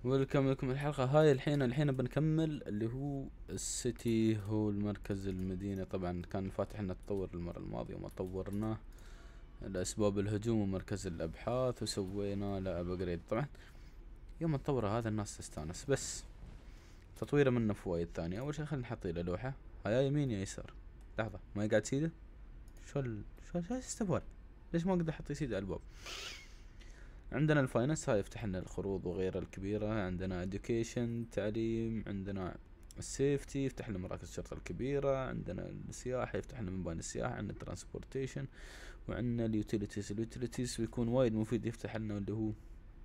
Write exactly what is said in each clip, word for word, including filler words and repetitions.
ويلكم لكم الحلقة هاي. الحين الحين بنكمل اللي هو السيتي، هو المركز المدينة. طبعا كان فاتح لنا تطور المرة الماضية وما طورناه لأسباب الهجوم ومركز الأبحاث، وسوينا له أبجريد. طبعا يوم نطوره هذا الناس تستانس، بس تطويره منه فوائد ثانية. أول شي خلينا نحط له لوحة، هيا يمين يا يسار. لحظة، ما يقعد سيده؟ شو ال... شو شو استهبال؟ ليش ما اقدر احط سيده على الباب؟ عندنا الفاينانس، هاي يفتح لنا القروض وغيرها الكبيرة. عندنا education تعليم، عندنا السيفتي يفتح لنا مراكز الشرطة الكبيرة، عندنا السياحة يفتح لنا مباني السياحة، عندنا الترانسبورتيشن، وعندنا اليوتيليتيز. اليوتيليتيز بيكون وايد مفيد، يفتح لنا اللي هو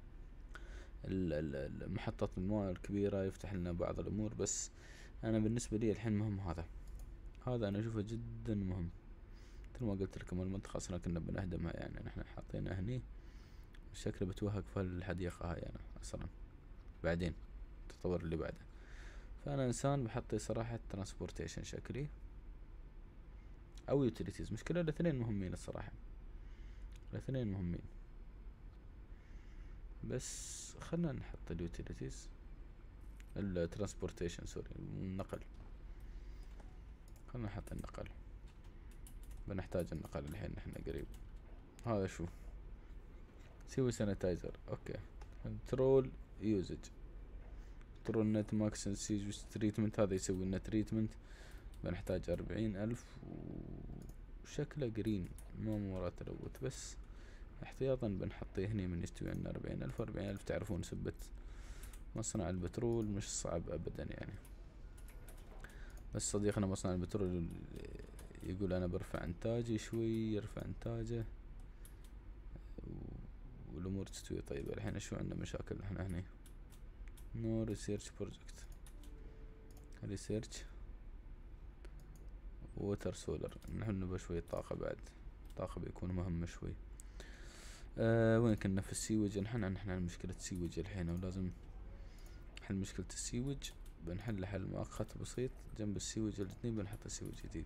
محطات المويه الكبيرة، يفتح لنا بعض الأمور. بس أنا بالنسبة لي الحين مهم هذا هذا أنا أشوفه جدا مهم. مثل ما قلت لكم المنطقة أصلا كنا بنهدمها، يعني نحن حاطينها هني شكله بتوهق في الحديقة هاي. أنا أصلا بعدين التطور اللي بعده، فأنا إنسان بحطي صراحة ترانسبورتيشن شكلي أو يوتيليتيز. مشكلة الاثنين مهمين الصراحة، الاثنين مهمين، بس خلنا نحط اليوتيليتيز، الترانسبورتيشن سوري، النقل. خلنا نحط النقل، بنحتاج النقل الحين نحن قريب. هذا شو سوي سانيتايزر. اوكي، كنترول يوزج، كنترول نت ماكس سيج تريتمنت، هذا يسوي لنا تريتمنت. بنحتاج أربعين ألف، وشكله جرين ما مرة تلوث، بس احتياطا بنحطيه هني من يستوي عنا أربعين ألف. وأربعين ألف تعرفون سبة مصنع البترول مش صعب أبدا يعني. بس صديقنا مصنع البترول يقول أنا برفع إنتاجي شوي، يرفع إنتاجه والأمور تستوي طيبة. الحين شو عندنا مشاكل احنا هني؟ نو ريسيرش بروجكت، ريسيرش ووتر سولر. نحن نبغى شوية طاقة بعد، طاقة بيكون مهم شوي. أه وين كنا؟ في السيوج. نحن نحن مشكلة السيوج الحين، ولازم نحل مشكلة السيوج. بنحل حل مؤقت بسيط جنب السيوج الاثنين، بنحط سيوج جديد.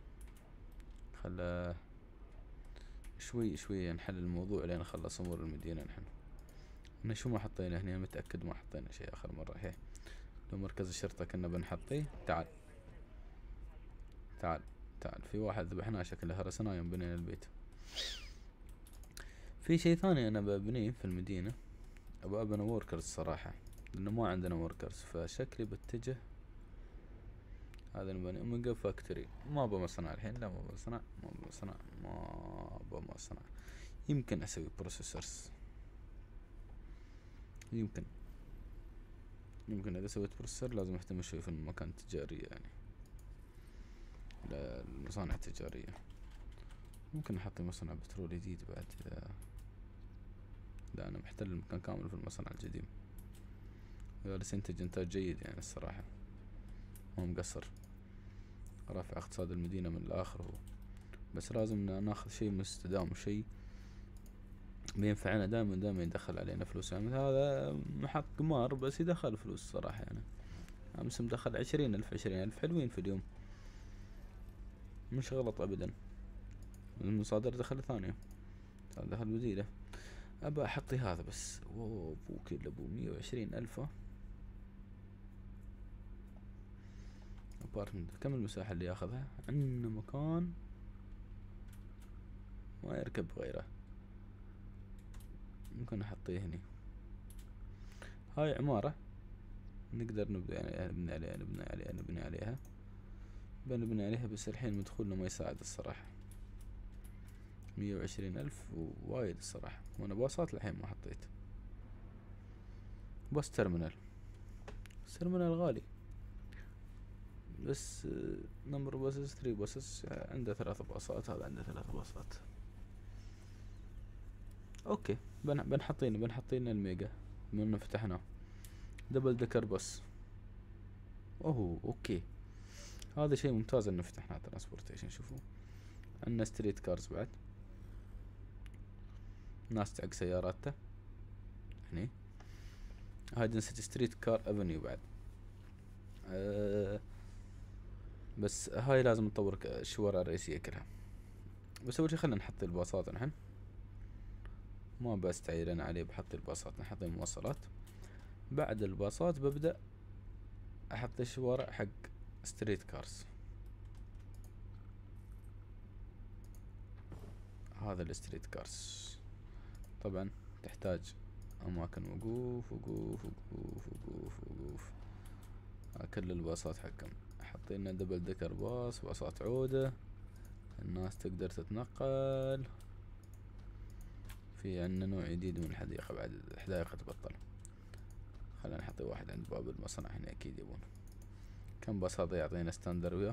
خلا شوي شوي نحل الموضوع لين نخلص امور المدينة. نحن احنا شو ما حطينا هنا؟ متأكد ما حطينا شيء اخر مرة. هي لو مركز الشرطة كنا بنحطيه. تعال تعال تعال، في واحد ذبحناه شكله هرسناه يوم بنينا البيت. في شيء ثاني انا ببنيه في المدينة، ابغى ابنى وركرز صراحة، لانه ما عندنا وركرز. فشكلي بتجه هذا نبني اوميجا فاكتوري. ما ابغى مصنع الحين، لا ما ابغى مصنع، ما ابغى مصنع، ما ابغى مصنع. يمكن اسوي بروسيسورز، يمكن يمكن اذا سويت بروسيسور لازم اهتم شوي في المكان التجاري يعني، للمصانع التجارية. ممكن احط مصنع بترول جديد بعد اذا، لا انا محتل المكان كامل في المصنع الجديد. جالس ينتج انتاج جيد يعني الصراحة، مو مقصر، رافع اقتصاد المدينة من الاخر هو. بس لازم ناخذ شيء مستدام، وشيء بينفعنا دائما، دائما يدخل علينا فلوس. يعني هذا محط قمار بس يدخل فلوس صراحة يعني. امس مدخل عشرين الف، عشرين الف حلوين في اليوم، مش غلط ابدا. المصادر دخل ثانية، دخل بديلة. ابى احطي هذا بس. اوه ابو كل ابو مية وعشرين الف. ابارتمنت كم المساحة اللي ياخذها؟ عندنا مكان ما يركب غيره، ممكن احطيه هني. هاي عمارة نقدر نبني عليها، نبني عليها نبني عليها نبني عليها بنبني عليها. بس الحين مدخولنا ما يساعد الصراحة. مية وعشرين ألف وايد الصراحة، وأنا باصات الحين ما حطيت. بس ترمينال، بس ترمينال غالي. بس نمبر باصص ثري باصص، عنده ثلاث باصات، هذا عنده ثلاث باصات. اوكي، بن بنحطين بنحطين الميجا من فتحناه. دبل دكر بس. اوه اوكي، هذا شيء ممتاز انه فتحنا ترانسبورتيشن. شوفوا عندنا ستريت كارز بعد، ناس تعق سياراتها هني. هاي دنسيتي ستريت كار افنيو بعد. أه بس هاي لازم نطور الشوارع الرئيسية كلها. بس اول شي خلينا نحط الباصات. نحن ما بستعير انا عليه، بحط الباصات، نحط المواصلات. بعد الباصات ببدأ احط ايش ورق حق ستريت كارز. هذا الستريت كارز طبعا تحتاج اماكن وقوف وقوف وقوف وقوف وقوف. كل الباصات حقهم حاطين لنا دبل دكر باص، باصات عودة، الناس تقدر تتنقل. في عندنا نوع جديد من الحديقة بعد، حدائق تبطل. خلينا نحط واحد عند باب المصنع هنا اكيد يبون. كم باص هذا يعطينا ستاندر وياه؟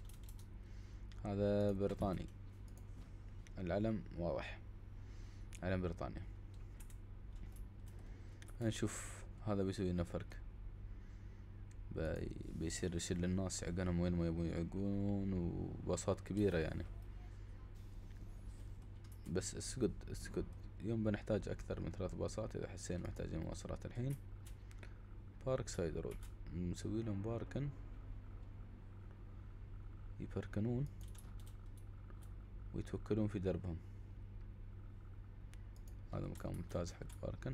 هذا بريطاني، العلم واضح، علم بريطانيا. نشوف هذا بيسوي لنا فرق، بي بيصير يشيل الناس يعقونهم وين ما يبون يعقون، وباصات كبيرة يعني. بس اسكت اسكت يوم بنحتاج اكثر من ثلاث باصات اذا حسينا محتاجين مواصلات. الحين بارك سايد رود نسوي لهم باركن، يبركنون ويتوكلون في دربهم. هذا مكان ممتاز حق باركن،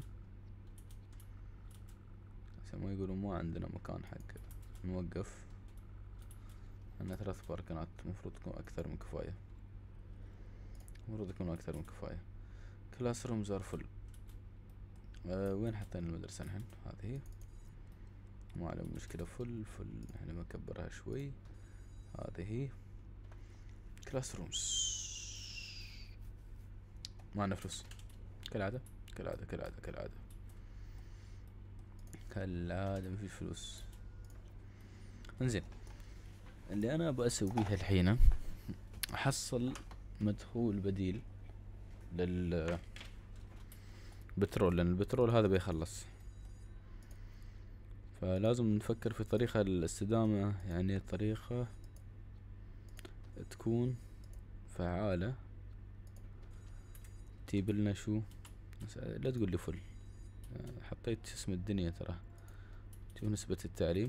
عشان ما يقولون ما عندنا مكان حق نوقف. عندنا ثلاث باركنات، مفروض تكون اكثر من كفاية، مفروض يكون اكثر من كفاية. كلاس روم زار فل. أه وين حطينا المدرسة الحين؟ هذه ما عليهم مشكلة، فل فل. احنا بنكبرها شوي. هذه كلاس رومز. معنا فلوس كالعادة كالعادة كالعادة كالعادة كالعادة مفيش فلوس. انزين، اللي انا بسويه الحين احصل مدخول بديل للبترول، لان البترول هذا بيخلص. فلازم نفكر في طريقة الاستدامة، يعني طريقة تكون فعالة تجيب لنا شو. لا تقول لي فل، حطيت اسم الدنيا ترى. شوف نسبة التعليم،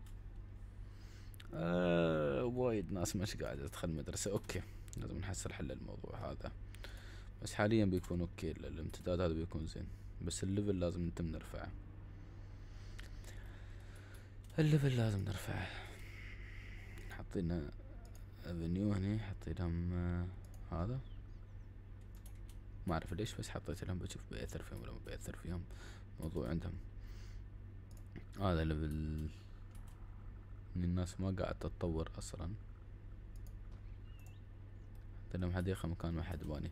آه وايد ناس مش قاعدة تدخل مدرسة. اوكي لازم نحسن حل الموضوع هذا، بس حاليا بيكون اوكي. الامتداد هذا بيكون زين، بس الليفل لازم نتم نرفعه، الليفل لازم نرفعه. حطينا افنيو هني، حطيت لهم آه هذا ما اعرف ليش، بس حطيت لهم بشوف بيأثر فيهم ولا ما بيأثر فيهم موضوع عندهم. هذا ليفل ان الناس ما قاعد تتطور اصلا. حطيت لهم حديقة مكان ما حد باني.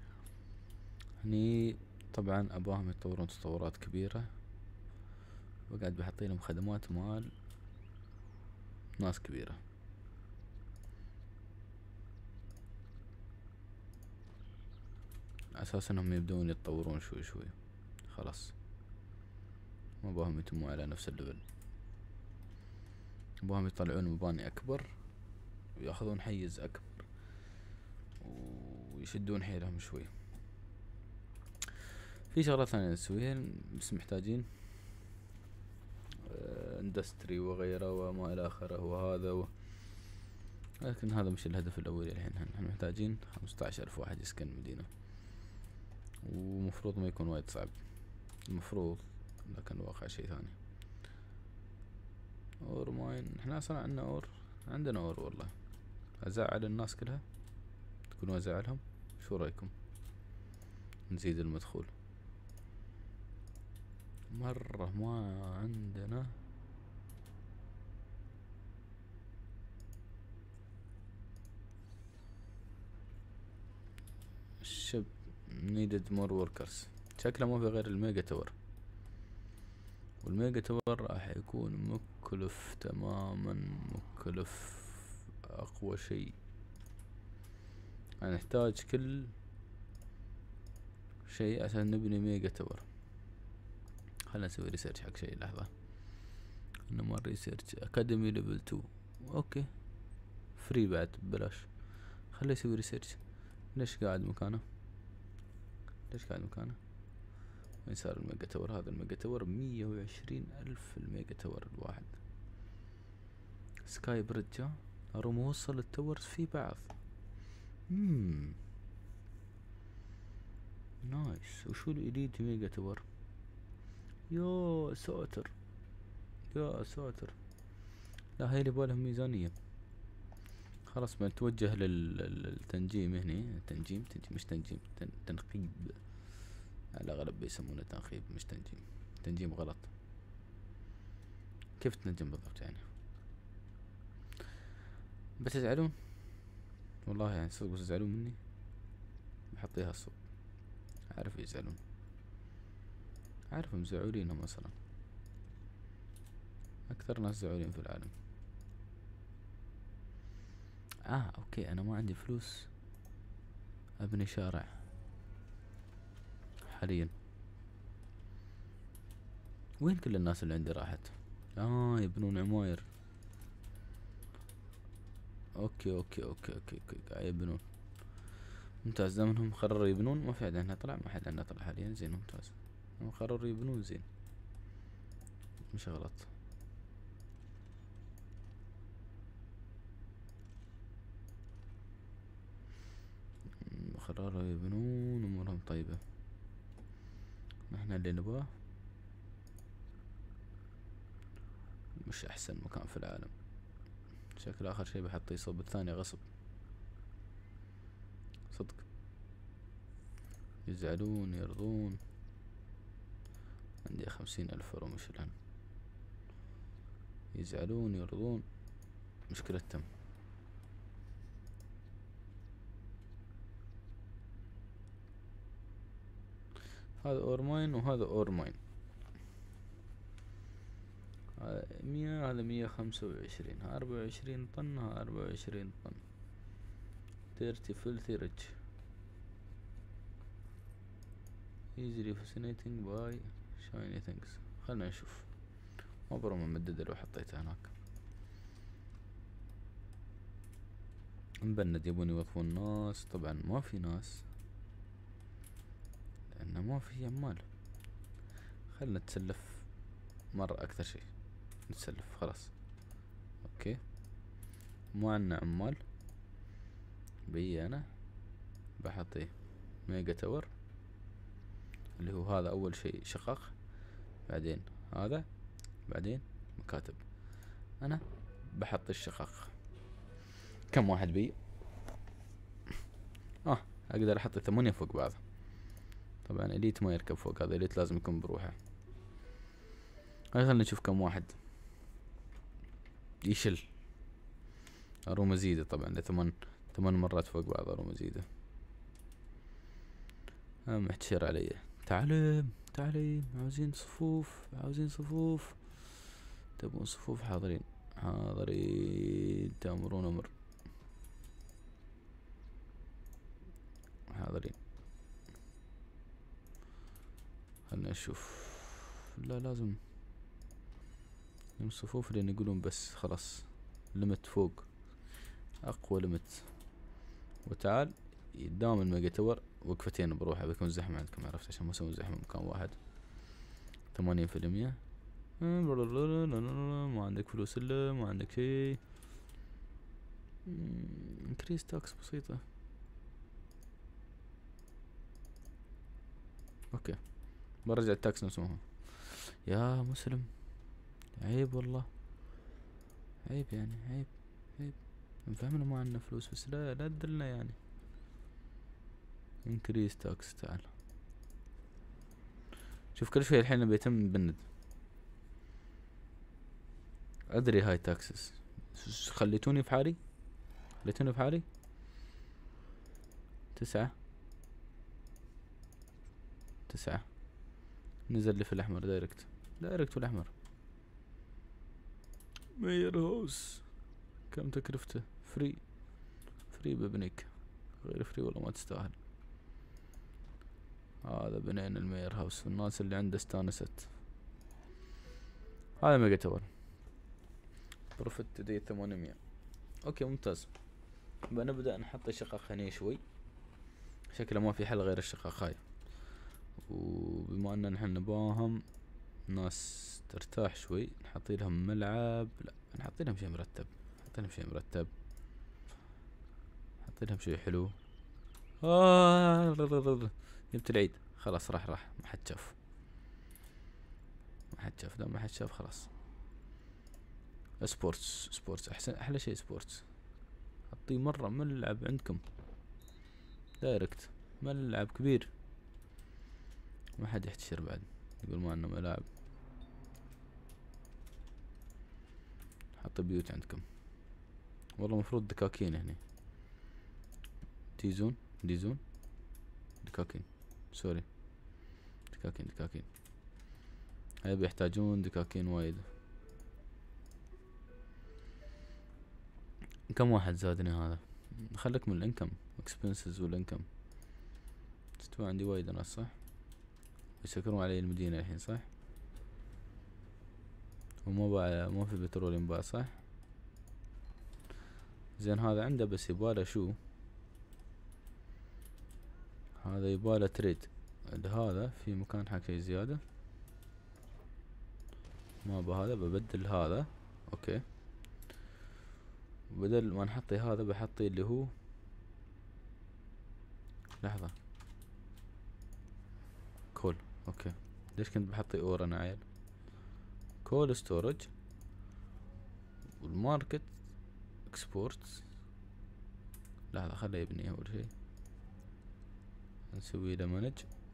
هني طبعا اباهم يتطورون تطورات كبيرة، وقاعد بحط لهم خدمات مال ناس كبيرة. اساس انهم يبدون يتطورون شوي شوي، خلاص ما باهم يتموا على نفس الليفل، باهم يطلعون مباني اكبر وياخذون حيز اكبر ويشدون حيلهم شوي. في شغلات ثانية نسويها بس محتاجين اندستري وغيره وما الى اخره وهذا و... لكن هذا مش الهدف الاولي. الحين احنا محتاجين خمسة عشر الف واحد يسكن المدينة، ومفروض ما يكون وايد صعب، المفروض، لكن الواقع شي ثاني. اور ماين، احنا اصلا عندنا اور، عندنا اور والله. ازعل الناس كلها، تكونوا ازعلهم. شو رايكم نزيد المدخول مرة؟ ما عندنا الشب needed more workers. شكله ما في غير الميجا تور، والميجا تور راح يكون مكلف تماما، مكلف اقوى شيء. هنحتاج كل شيء عشان نبني ميجا تور. خلنا نسوي ريسيرش حق شيء. لحظة، انما الريسيرش اكاديمي ليفل تو، اوكي فري بعد ببلاش. خليه يسوي ريسيرش. ليش قاعد مكانه؟ ليش قاعد مكانه؟ وين صار الميجا تور؟ هذا الميجا تور مية وعشرين الف الميجا تور الواحد. سكاي بريدج، ارى موصل التورز في بعض. مم. نايس. وشو الإليت ميجا تور؟ يا ساتر يا ساتر. لا هاي اللي بالهم ميزانية. خلاص بنتوجه للتنجيم هني. تنجيم تنجيم مش تنجيم، تن تنقيب على الأغلب بيسمونه تنقيب مش تنجيم. تنجيم غلط. كيف تنجم بالضبط يعني؟ بتزعلون والله يعني صدق بتزعلون مني. بحطيها الصوت. عارف يزعلون، عارف مزعولينهم اصلا. اكثر ناس زعولين في العالم. اه اوكي انا ما عندي فلوس ابني شارع حاليا. وين كل الناس اللي عندي راحت؟ اه يبنون عماير. اوكي اوكي اوكي اوكي اوكي قاعد يبنون. ممتاز. دامهم قرروا يبنون ما في حد عندنا طلع، ما حد عندنا طلع حاليا. زين ممتاز. هم قرروا يبنون زين، مش غلط. قرروا يبنون امورهم طيبة. نحن اللي نبغاه مش احسن مكان في العالم. شكل اخر شي بحط يصوب الثاني غصب. صدق يزعلون يرضون. عندي خمسين الف اورو مش الهم. يزعلون يرضون مشكلتهم. هذا اور ماين وهذا اور ماين. هذا مية هذا مية خمسة وعشرين. ها اربعة وعشرين طن ها اربعة وعشرين طن. dirty filthy rich easily fascinating by shiny things. خلنا نشوف. مبرو ممددة لو حطيتها هناك. مبند يبون يوظفون ناس. طبعا ما في ناس لأنه ما في عمال. خلنا نتسلف مرة أكثر شي. نتسلف خلاص. اوكي مو عنا عمال. بي انا بحطيه ميجا تاور اللي هو هذا اول شي شقق، بعدين هذا، بعدين مكاتب. انا بحط الشقق. كم واحد بي؟ اه اقدر احط ثمانية فوق بعض. طبعا اليت ما يركب فوق هذا. اليت لازم يكون بروحه. خلينا نشوف كم واحد يشل. ارو مزيدة طبعا لثمان ثمان مرات فوق بعض. ارو مزيدة. اه محتشر علي. تعلم تعليم. عاوزين صفوف عاوزين صفوف. تبون صفوف؟ حاضرين حاضرين. تأمرون امر. حاضرين. خلنا نشوف. لا لازم الصفوف لان يقولون بس خلاص لمت فوق. اقوى لمت. وتعال يداوم الميجا تاور وقفتين بروحه. بيكون زحمة عندكم عرفت عشان ما يسوون زحمة مكان واحد. ثمانين في المية. ما عندك فلوس الا ما عندك شي. انكريس تاكس بسيطة. اوكي برجع التاكس نفسه. يا مسلم عيب والله. عيب يعني عيب عيب. نفهم ما عندنا فلوس بس لا لا تدلنا يعني. انكريس تاكس. تعال شوف كل شوي الحين بيتم بند. ادري هاي تاكسس. خليتوني في حالي. خليتوني في حالي. تسعة تسعة. نزل لي في الاحمر دايركت. دايركت في الاحمر. مير هوس كم تكلفته؟ فري. فري ببنيك. غير فري والله ما تستاهل. هذا بنين المير هاوس والناس اللي عنده استانست. هذا ميجا تاور. بروفيت تودي ثمانمية. اوكي ممتاز. بنبدأ نحط الشقق هني شوي. شكله ما في حل غير الشقق هاي. وبما ان نحن نباهم ناس ترتاح شوي نحط لهم ملعب. لا نحط لهم شيء مرتب. نحط لهم شيء مرتب. نحط لهم شيء حلو. آه جبت العيد خلاص. راح راح ما حد شاف. ما حد شاف، لا ما حد شاف خلاص. سبورتس سبورتس احسن، احلى شيء سبورتس. حطيه مرة ملعب عندكم دايركت، ملعب كبير ما حد يحتشر بعد يقول ما انه ملاعب. حط بيوت عندكم. والله مفروض دكاكين هني. تيزون ديزون دكاكين سوري دكاكين دكاكين هاي بيحتاجون دكاكين وايد. كم واحد زادني هذا؟ خليك من الانكم اكسبنسز والانكم. استوى عندي وايد ناس صح؟ يسكرون علي المدينة الحين صح؟ وما باع، ما في بترول ينباع صح؟ زين هذا عنده بس يباله شو؟ هذا يباله تريد. هذا في مكان حق شي زيادة؟ ما بهذا ببدل هذا اوكي. بدل ما نحطي هذا بحطي اللي هو، لحظة كول اوكي. ليش كنت بحطي اور انا عيل؟ كول ستورج والماركت اكسبورت. لحظة خليه يبني اول شي، نسوي له مانج.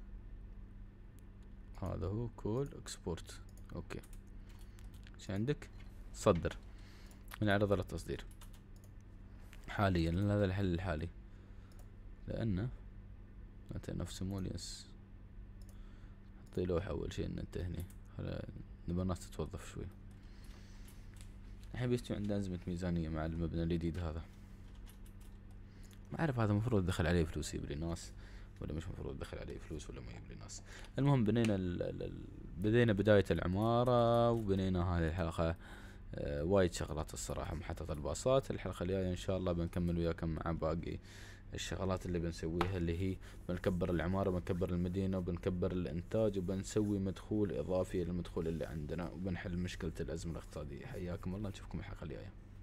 هذا هو كول اكسبورت اوكي. ايش عندك؟ صدر، نعرض على التصدير حاليا لان هذا الحل الحالي، لانه انت نفس مولينس. حطي لوحة اول شي ان انت هني، نبى الناس تتوظف شوي. الحين بيستوي عندنا أزمة ميزانية مع المبنى الجديد هذا. ما اعرف هذا مفروض ادخل عليه فلوس يجيب لي ناس، ولا مش مفروض ادخل عليه فلوس ولا ما يجيب لي ناس. المهم بنينا ال ال بدينا بداية العمارة، وبنينا هذه الحلقة آه وايد شغلات الصراحة محطة الباصات. الحلقة الجاية ان شاء الله بنكمل وياكم مع باقي الشغلات اللي بنسويها، اللي هي بنكبر العمارة، بنكبر المدينة، وبنكبر الانتاج، وبنسوي مدخول اضافي للمدخول اللي عندنا، وبنحل مشكلة الازمة الاقتصادية. حياكم الله، نشوفكم الحلقة الجاية.